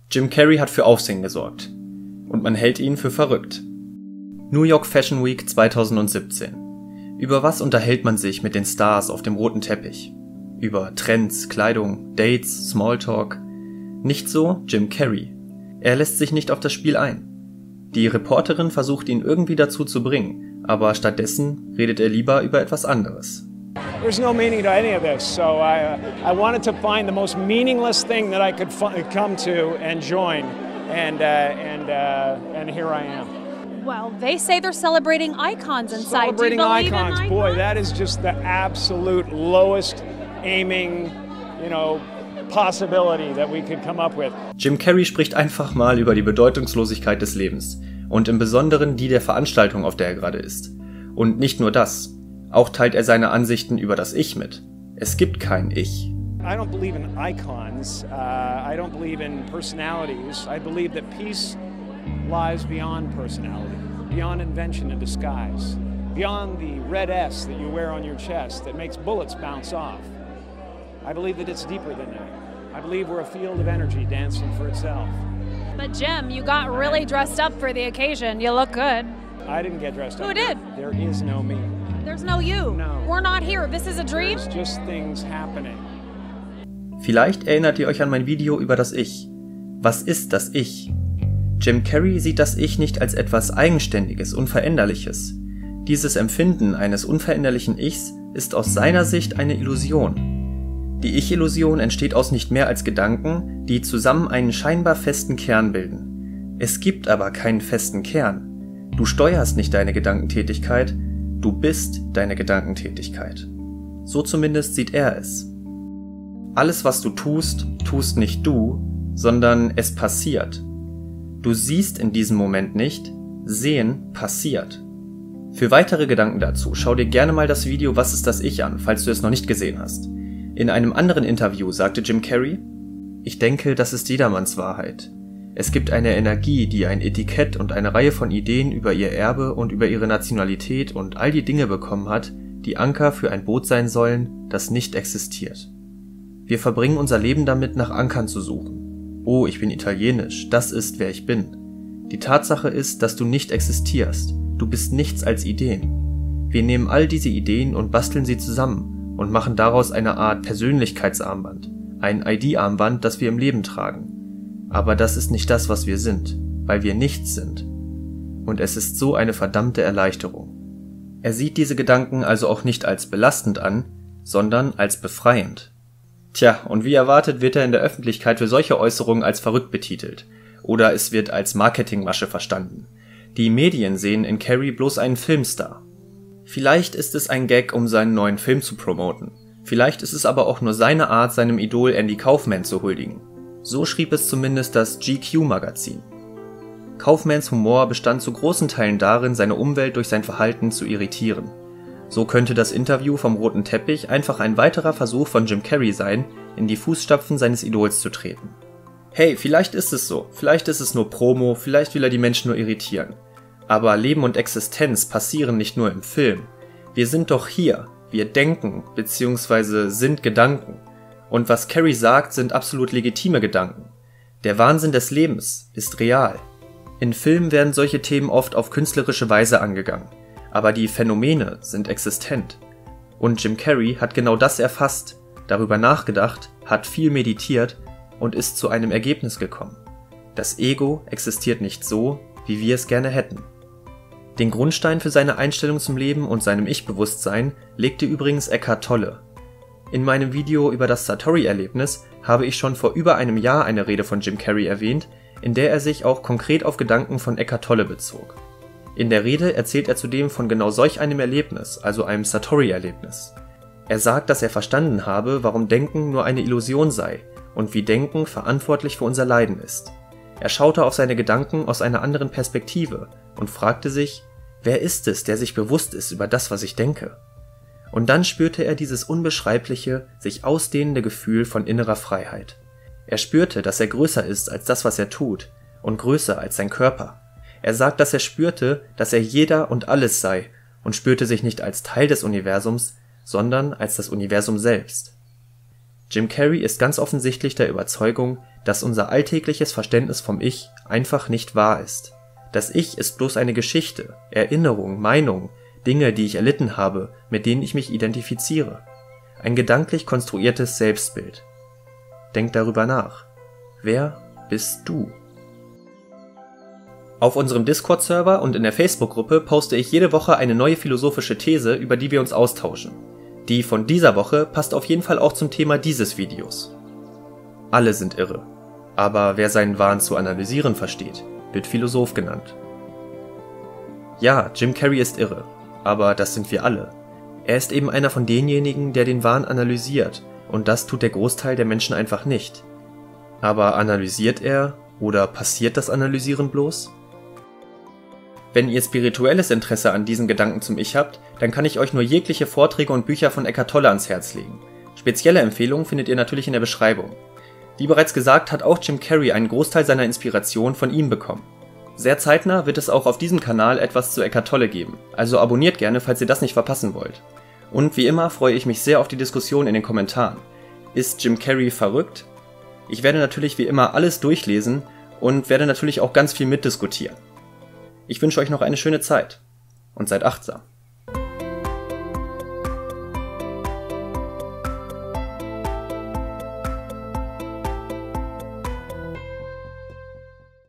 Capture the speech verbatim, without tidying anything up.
Jim Carrey hat für Aufsehen gesorgt. Und man hält ihn für verrückt. New York Fashion Week zweitausendsiebzehn. Über was unterhält man sich mit den Stars auf dem roten Teppich? Über Trends, Kleidung, Dates, Smalltalk? Nicht so Jim Carrey. Er lässt sich nicht auf das Spiel ein. Die Reporterin versucht ihn irgendwie dazu zu bringen, aber stattdessen redet er lieber über etwas anderes. There's no meaning to any of this, so I, uh, I wanted to find the most meaningless thing that I could come to and join, and, uh, and, uh, and here I am. Well, they say they're celebrating icons inside. Celebrating Do you believe icons, in boy, icons? that is just the absolute lowest aiming, you know, possibility that we could come up with. Jim Carrey spricht einfach mal über die Bedeutungslosigkeit des Lebens und im Besonderen die der Veranstaltung, auf der er gerade ist. Und nicht nur das, auch teilt er seine Ansichten über das Ich mit. Es gibt kein Ich. I don't believe in icons. Uh, I don't believe in personalities. I believe that peace lies beyond personality, beyond invention and disguise, beyond the red S that you wear on your chest that makes bullets bounce off. I believe that it's deeper than that. I believe we're a field of energy dancing for itself. But Jim, you got really dressed up for the occasion. You look good. I didn't get dressed up. Who did? There is no me. There's no you. No. We're not here. This is a dream. There's just things happening. Vielleicht erinnert ihr euch an mein Video über das Ich. Was ist das Ich? Jim Carrey sieht das Ich nicht als etwas Eigenständiges, Unveränderliches. Dieses Empfinden eines unveränderlichen Ichs ist aus seiner Sicht eine Illusion. Die Ich-Illusion entsteht aus nicht mehr als Gedanken, die zusammen einen scheinbar festen Kern bilden. Es gibt aber keinen festen Kern. Du steuerst nicht deine Gedankentätigkeit, du bist deine Gedankentätigkeit. So zumindest sieht er es. Alles, was du tust, tust nicht du, sondern es passiert. Du siehst in diesem Moment nicht, sehen passiert. Für weitere Gedanken dazu schau dir gerne mal das Video Was ist das Ich an, falls du es noch nicht gesehen hast. In einem anderen Interview sagte Jim Carrey: Ich denke, das ist jedermanns Wahrheit. Es gibt eine Energie, die ein Etikett und eine Reihe von Ideen über ihr Erbe und über ihre Nationalität und all die Dinge bekommen hat, die Anker für ein Boot sein sollen, das nicht existiert. Wir verbringen unser Leben damit, nach Ankern zu suchen. Oh, ich bin italienisch, das ist, wer ich bin. Die Tatsache ist, dass du nicht existierst. Du bist nichts als Ideen. Wir nehmen all diese Ideen und basteln sie zusammen und machen daraus eine Art Persönlichkeitsarmband, ein I D-Armband, das wir im Leben tragen. Aber das ist nicht das, was wir sind, weil wir nichts sind. Und es ist so eine verdammte Erleichterung. Er sieht diese Gedanken also auch nicht als belastend an, sondern als befreiend. Tja, und wie erwartet wird er in der Öffentlichkeit für solche Äußerungen als verrückt betitelt. Oder es wird als Marketingmasche verstanden. Die Medien sehen in Carrey bloß einen Filmstar. Vielleicht ist es ein Gag, um seinen neuen Film zu promoten. Vielleicht ist es aber auch nur seine Art, seinem Idol Andy Kaufman zu huldigen. So schrieb es zumindest das G Q-Magazin. Kaufmans Humor bestand zu großen Teilen darin, seine Umwelt durch sein Verhalten zu irritieren. So könnte das Interview vom roten Teppich einfach ein weiterer Versuch von Jim Carrey sein, in die Fußstapfen seines Idols zu treten. Hey, vielleicht ist es so, vielleicht ist es nur Promo, vielleicht will er die Menschen nur irritieren. Aber Leben und Existenz passieren nicht nur im Film. Wir sind doch hier, wir denken bzw. sind Gedanken. Und was Carrey sagt, sind absolut legitime Gedanken. Der Wahnsinn des Lebens ist real. In Filmen werden solche Themen oft auf künstlerische Weise angegangen, aber die Phänomene sind existent. Und Jim Carrey hat genau das erfasst, darüber nachgedacht, hat viel meditiert und ist zu einem Ergebnis gekommen. Das Ego existiert nicht so, wie wir es gerne hätten. Den Grundstein für seine Einstellung zum Leben und seinem Ich-Bewusstsein legte übrigens Eckhart Tolle. In meinem Video über das Satori-Erlebnis habe ich schon vor über einem Jahr eine Rede von Jim Carrey erwähnt, in der er sich auch konkret auf Gedanken von Eckhart Tolle bezog. In der Rede erzählt er zudem von genau solch einem Erlebnis, also einem Satori-Erlebnis. Er sagt, dass er verstanden habe, warum Denken nur eine Illusion sei und wie Denken verantwortlich für unser Leiden ist. Er schaute auf seine Gedanken aus einer anderen Perspektive und fragte sich: Wer ist es, der sich bewusst ist über das, was ich denke? Und dann spürte er dieses unbeschreibliche, sich ausdehnende Gefühl von innerer Freiheit. Er spürte, dass er größer ist als das, was er tut, und größer als sein Körper. Er sagt, dass er spürte, dass er jeder und alles sei, und spürte sich nicht als Teil des Universums, sondern als das Universum selbst. Jim Carrey ist ganz offensichtlich der Überzeugung, dass unser alltägliches Verständnis vom Ich einfach nicht wahr ist. Das Ich ist bloß eine Geschichte, Erinnerung, Meinung, Dinge, die ich erlitten habe, mit denen ich mich identifiziere. Ein gedanklich konstruiertes Selbstbild. Denk darüber nach. Wer bist du? Auf unserem Discord-Server und in der Facebook-Gruppe poste ich jede Woche eine neue philosophische These, über die wir uns austauschen. Die von dieser Woche passt auf jeden Fall auch zum Thema dieses Videos. Alle sind irre, aber wer seinen Wahn zu analysieren versteht, wird Philosoph genannt. Ja, Jim Carrey ist irre, aber das sind wir alle. Er ist eben einer von denjenigen, der den Wahn analysiert, und das tut der Großteil der Menschen einfach nicht. Aber analysiert er oder passiert das Analysieren bloß? Wenn ihr spirituelles Interesse an diesen Gedanken zum Ich habt, dann kann ich euch nur jegliche Vorträge und Bücher von Eckhart Tolle ans Herz legen. Spezielle Empfehlungen findet ihr natürlich in der Beschreibung. Wie bereits gesagt, hat auch Jim Carrey einen Großteil seiner Inspiration von ihm bekommen. Sehr zeitnah wird es auch auf diesem Kanal etwas zu Eckhart Tolle geben, also abonniert gerne, falls ihr das nicht verpassen wollt. Und wie immer freue ich mich sehr auf die Diskussion in den Kommentaren. Ist Jim Carrey verrückt? Ich werde natürlich wie immer alles durchlesen und werde natürlich auch ganz viel mitdiskutieren. Ich wünsche euch noch eine schöne Zeit und seid achtsam.